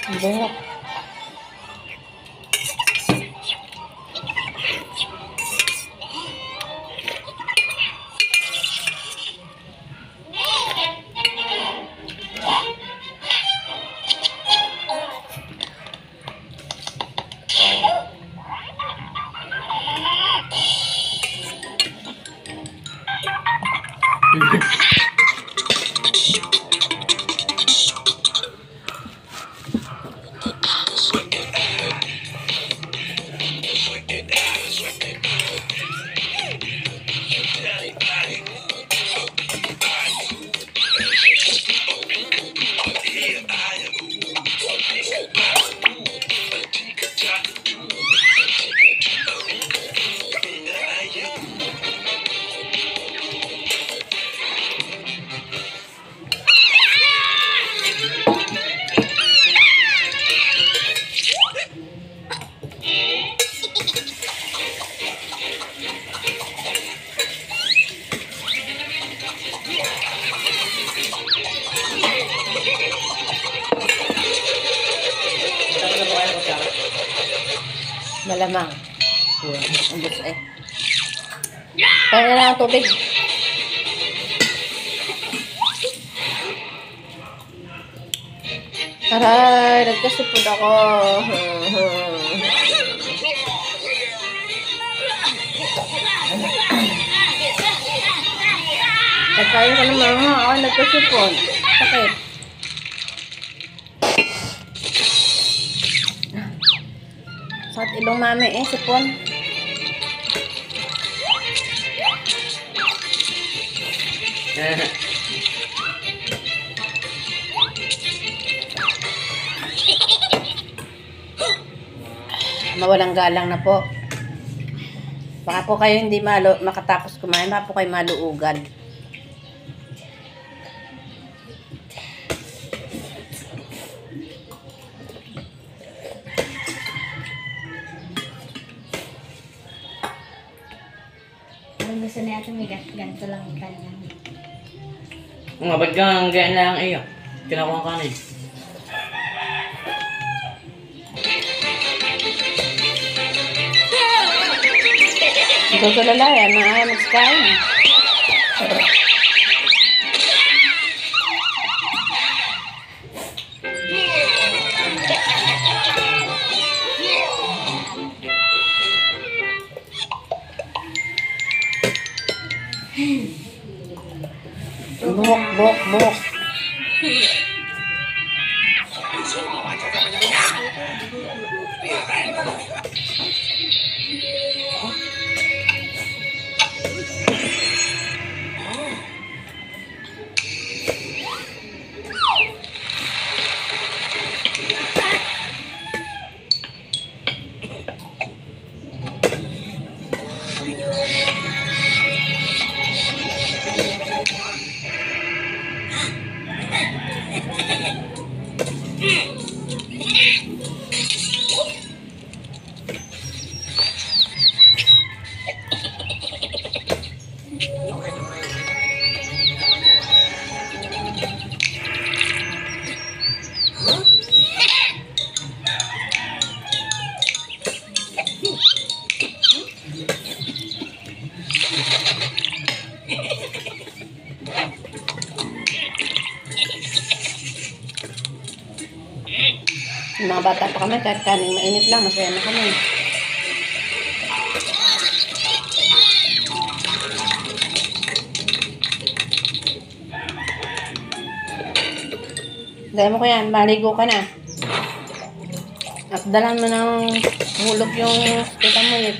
Buhok. Malamang. Ubus eh. Kaya na lang ang tubig. Aray, nagkasipod ako. Nagkain ka naman ha. Ako nagkasipod. Sakit. Sakit ilong mami eh, sipon. Mawalang galang na po. Baka po kayo hindi makatapos kumain, baka po kayo maluugan. Ang gusto niya ito may ganito lang yung kanya. Nga, ba't kang ganyan lang iyo? Kinakuha ka na eh. Ito tulala yan, mag-kain. Buhok, buhok, buhok. Yung mga bata pa kami, kahit kaning mainit lang, masaya na kami. Dahil mo ko yan, maligo ka na. At dalan mo ng hulog yung kita mo ulit.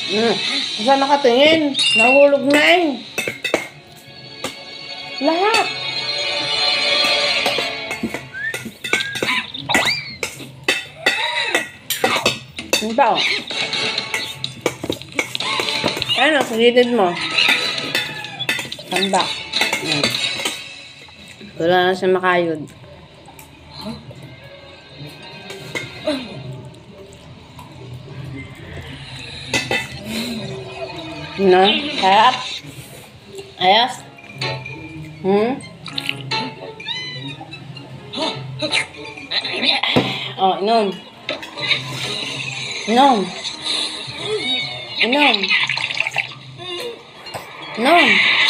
Saan nakatingin? Nahulog na eh. Lahat. Ano ba oh? Ano, sa gilid mo. Saan ba? Wala na siya makayod. No? Harap? Ayos? Oh, inom. Inom. Inom. Inom.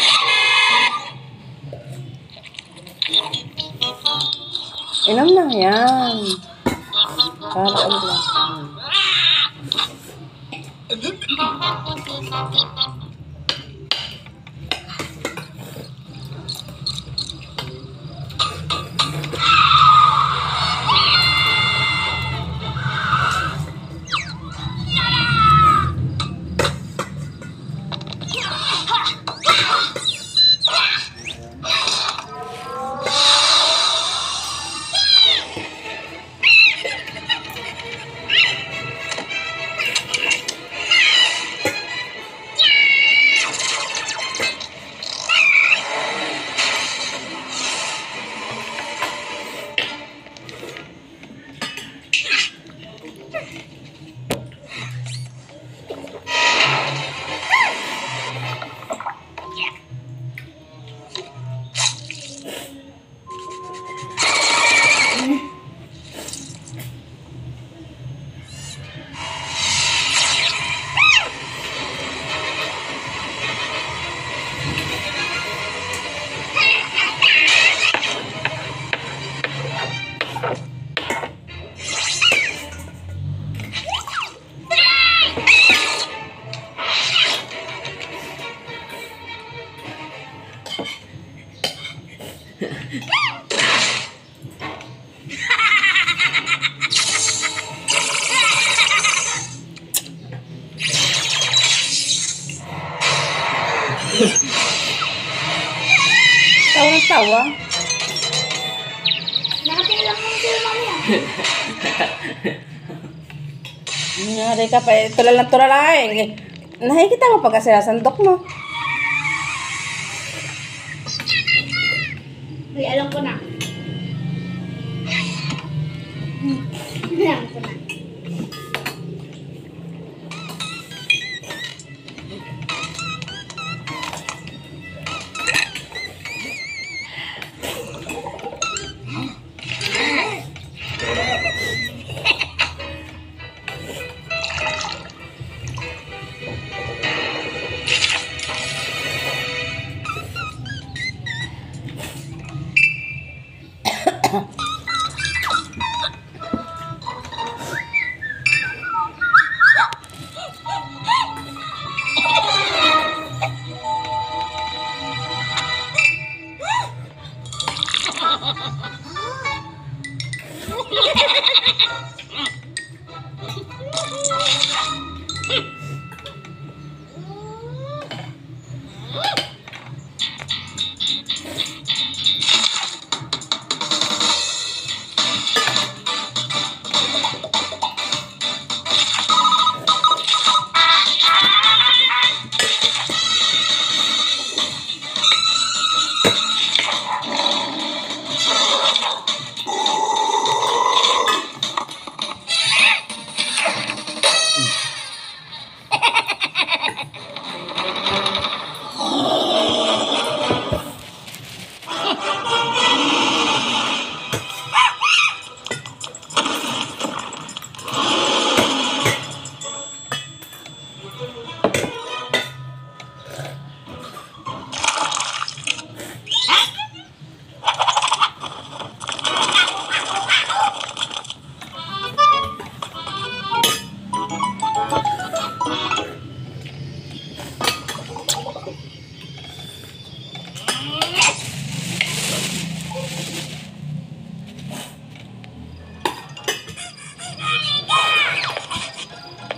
Inom na yan. Para ano lang. Tawa ng tawa. Nakatingin lang mo sila mamaya. Nangyari ka pa, tulala ng tulala eh. Nakikita mo pagka sinasandok mo. Uy, alam ko na. Alam ko na.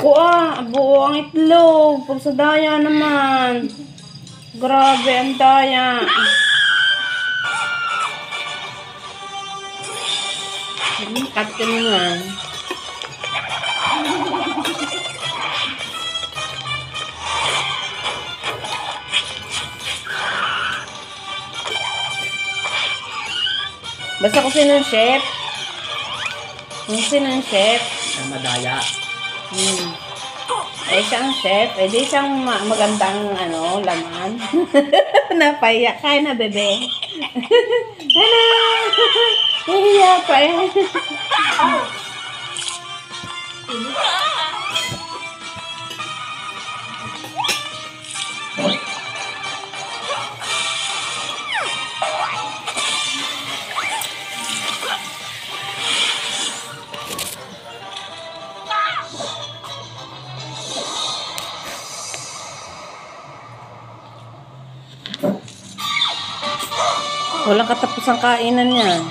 Buo ang itlog. Pag sa daya naman. Grabe ang daya. Katin mo naman. Basta kung sino ang chef. Kung sino ang chef. Ang madaya. Eh, siya ang chef. Eh, di siyang magandang, laman. Napaiyak ka na, bebe. Ano? Nahiya pa eh. Walang katapusang kainan yan.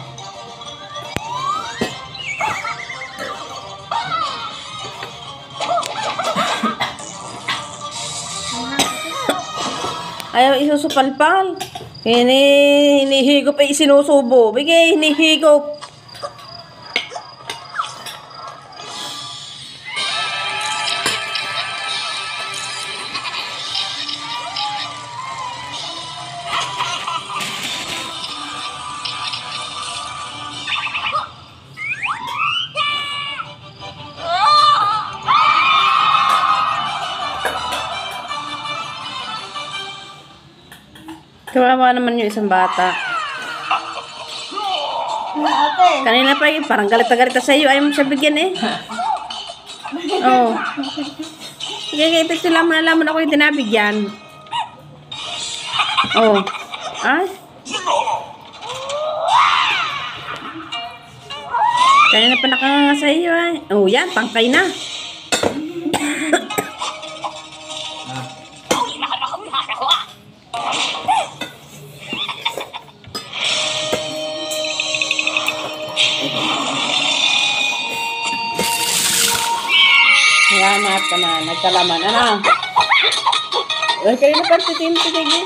Ayaw isusupalpal. Hinihigop ay isinusubo. Bigay, hinihigop. Kawawa naman yung isang bata. Ate. Kanina pa yun, parang galit na galit sa iyo. Ayaw mo siya bigyan eh. Oo. Sige, ito sila mo nalaman ako yung dinabigyan. Oo. Ay. Kanina pa nakanganga sa iyo eh. Oo, yan. Tangkay na. Salamat ka na. Nagkalaman. Ano? Ay, kanina pa si Tim Tigigi.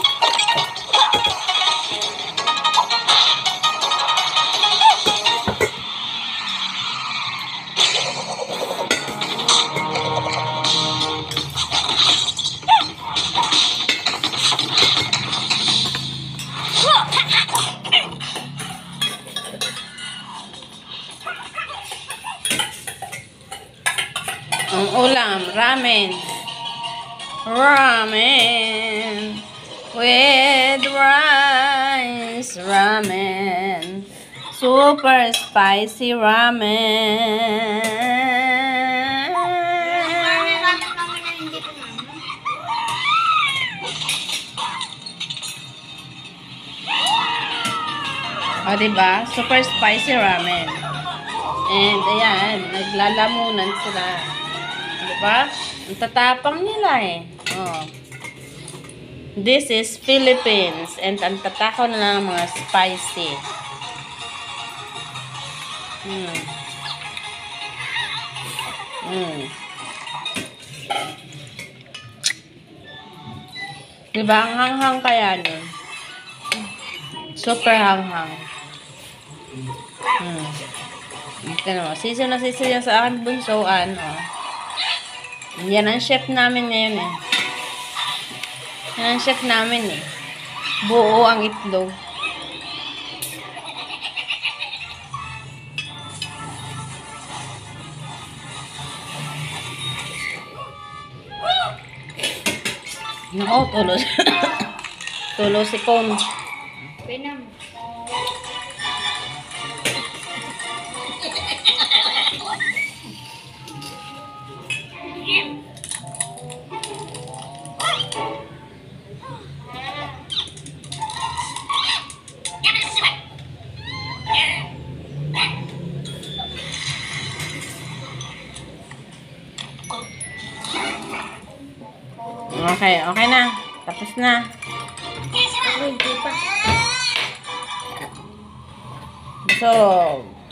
Ang ulam, ramen. Ramen. With rice. Ramen. Super spicy ramen. O, diba? Super spicy ramen. And, ayan, naglalamunan sila. Diba? Ang tatapang nila eh. Oh. This is Philippines. And ang tatakaw na ng mga spicy. Diba? Ang hanghang kaya nun. Super hanghang. Ito naman. Sisiw na sisiw yan sa akin bunsoan. Oh. Yan ang chef namin ngayon eh. Yan ang chef namin eh. Buo ang itlog. Nako, tulos. Tulos si Con. Pinam. Okay, okay na. Tapos na. Hindi pa. So,